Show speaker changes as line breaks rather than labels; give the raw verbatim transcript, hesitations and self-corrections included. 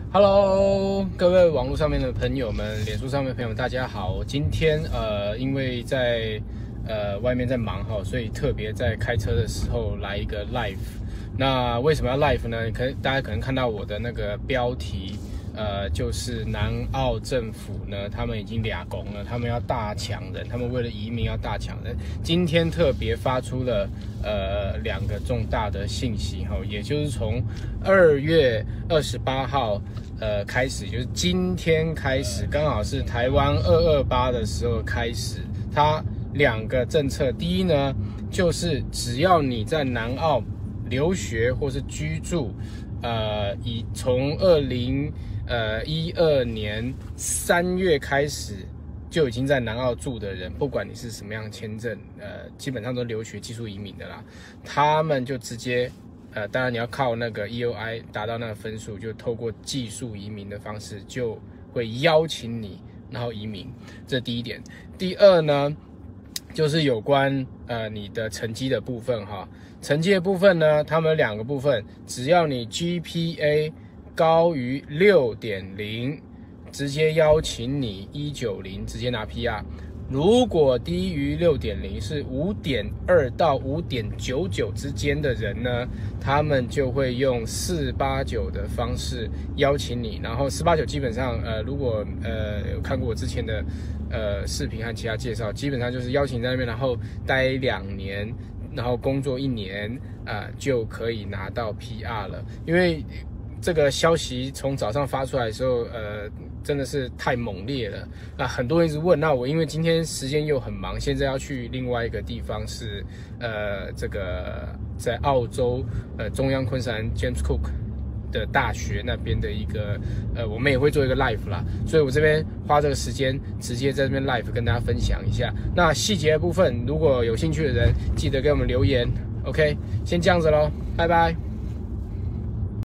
Hello， 各位网络上面的朋友们，脸书上面的朋友们，大家好。今天呃，因为在呃外面在忙哈，所以特别在开车的时候来一个 live。那为什么要 live 呢？可能大家可能看到我的那个标题，呃，就是南澳政府呢，他们已经俩拱了，他们要大抢人，他们为了移民要大抢人。今天特别发出了呃两个重大的信息哈，也就是从二月二十八号。呃，开始就是今天开始，刚好是台湾二二八的时候开始，它两个政策，第一呢，就是只要你在南澳留学或是居住，呃，以从二零呃一二年三月开始就已经在南澳住的人，不管你是什么样的签证，呃，基本上都留学技术移民的啦，他们就直接。呃，当然你要靠那个 E O I 达到那个分数，就透过技术移民的方式，就会邀请你，然后移民。这是第一点。第二呢，就是有关呃你的成绩的部分哈。成绩的部分呢，他们有两个部分，只要你 G P A 高于 六点零， 直接邀请你一九零直接拿 P R。如果低于 六点零 是 五点二 到 五点九九 之间的人呢，他们就会用四八九的方式邀请你，然后四八九基本上呃如果呃有看过我之前的呃视频和其他介绍，基本上就是邀请你在那边，然后待两年，然后工作一年啊、呃、就可以拿到 P R 了。因为这个消息从早上发出来的时候，呃。真的是太猛烈了，那很多人一直问，那我因为今天时间又很忙，现在要去另外一个地方是，呃，这个在澳洲，呃，中央昆山 James Cook 的大学那边的一个，呃，我们也会做一个 live 啦，所以我这边花这个时间直接在这边 live 跟大家分享一下。那细节的部分，如果有兴趣的人，记得给我们留言 ，OK， 先这样子咯，拜拜。